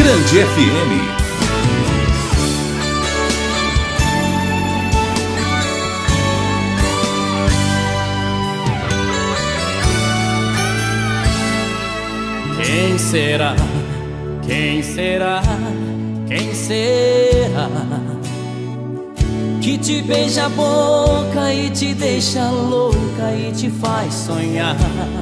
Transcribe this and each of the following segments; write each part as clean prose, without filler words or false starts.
Mirante FM. Quem será? Quem será? Quem será? Que te beija a boca e te deixa louca e te faz sonhar.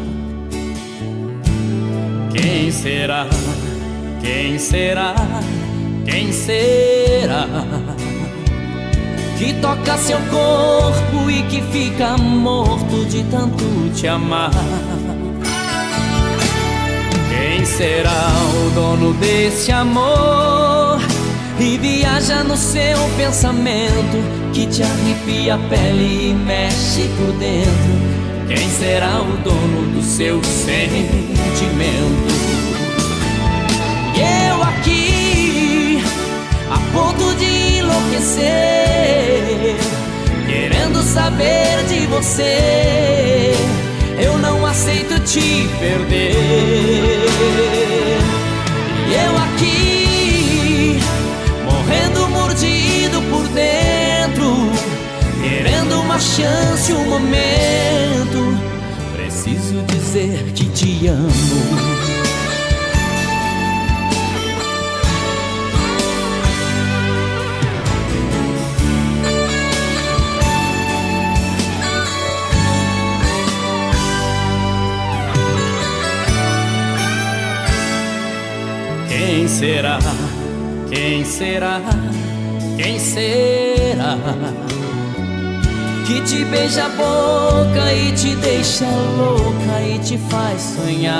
Quem será? Quem será? Quem será? Que toca seu corpo e que fica morto de tanto te amar. Quem será o dono desse amor e viaja no seu pensamento, que te arrepia a pele e mexe por dentro? Quem será o dono do seu sentimento? E eu aqui, a ponto de enlouquecer, querendo saber de você. Eu não aceito te perder. E eu aqui, morrendo mordido por dentro, querendo uma chance, um momento. Preciso dizer que te amo. Quem será? Quem será? Quem será? Que te beija a boca e te deixa louca e te faz sonhar.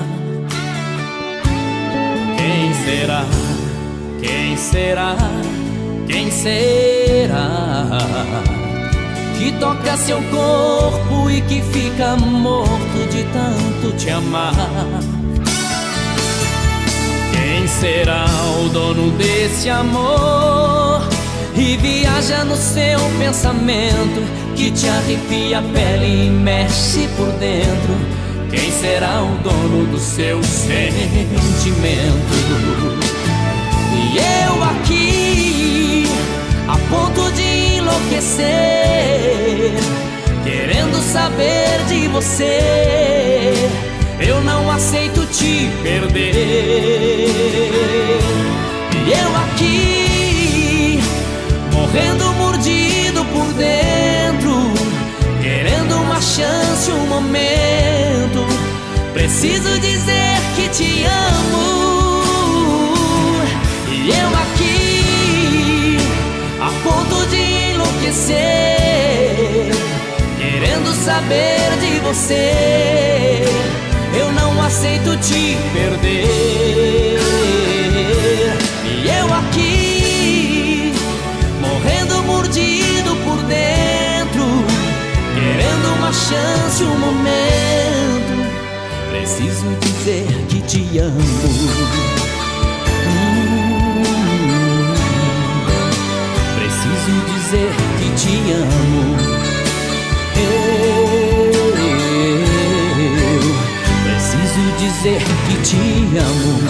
Quem será? Quem será? Quem será? Que toca seu corpo e que fica morto de tanto te amar. Quem será o dono desse amor e viaja no seu pensamento, que te arrepia a pele e mexe por dentro? Quem será o dono do seu sentimento? E eu aqui, a ponto de enlouquecer, querendo saber de você. Eu não aceito te perder. E eu aqui, morrendo mordido por dentro, querendo uma chance, um momento. Preciso dizer que te amo. E eu aqui, a ponto de enlouquecer, querendo saber de você. Eu não aceito te perder. E eu aqui, morrendo mordido por dentro, querendo uma chance, um momento. Preciso dizer que te amo. Preciso dizer que te amo. Preciso dizer que te amo.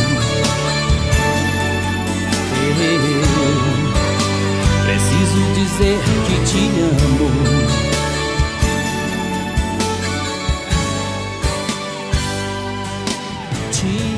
Preciso dizer que te amo. Te